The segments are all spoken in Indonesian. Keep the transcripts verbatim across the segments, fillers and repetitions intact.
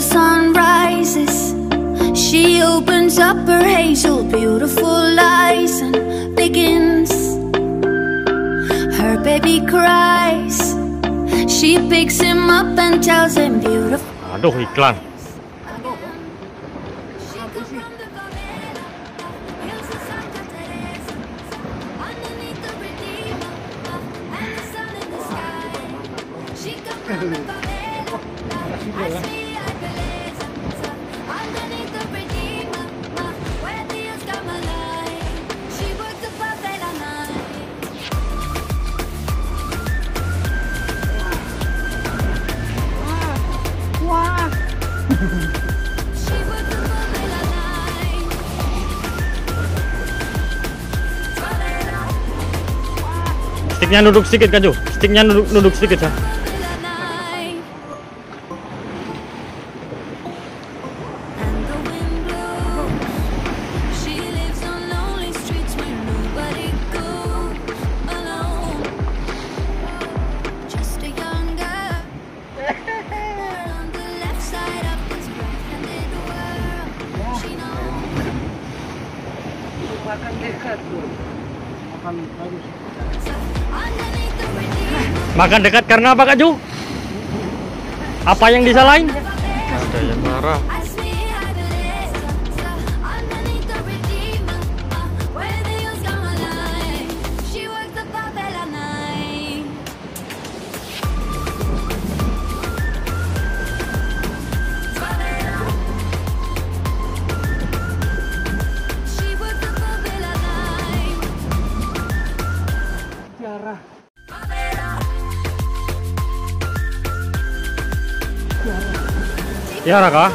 sun rises, she opens up her hazel, beautiful eyes and begins. Her baby cries, she picks him up and tells him beautiful. Aduh, iklan. Sticknya nunduk sedikit Kak Jo, sticknya nunduk, nunduk sedikit ya. Makan dekat tuh. Makan bagus. Makan dekat karena apa Kak Jo? Apa yang disalahin? Ada yang marah. Tiara kah?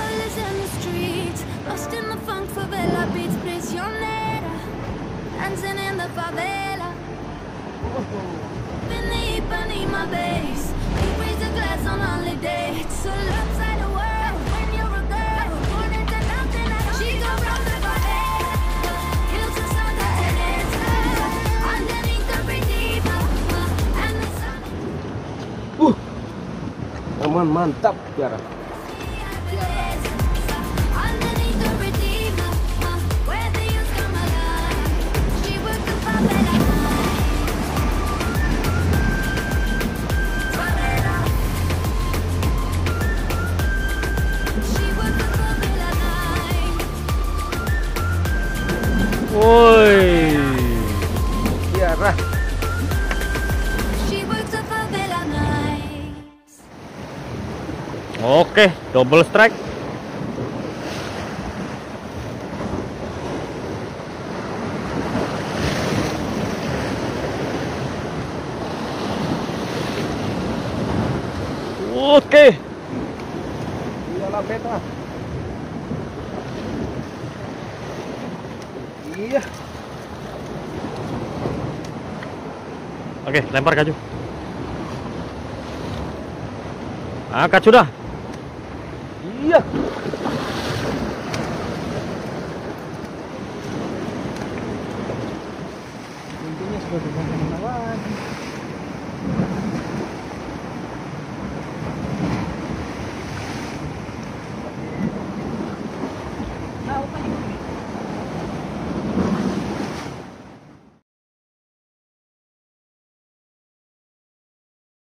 Uh, aman, mantap Tiara. Woi, Tiara. Oke, double strike. Oke. Iyalah beta. Iya. Oke, lempar Kak Jo. Angkat sudah. Iya.